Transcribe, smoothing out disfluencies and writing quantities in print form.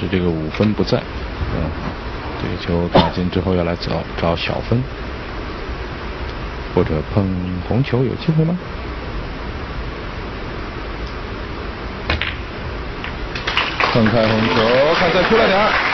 是这个5分不在。这个球打进之后要来找小分，或者碰红球有机会吗？碰开红球，看再出来点儿。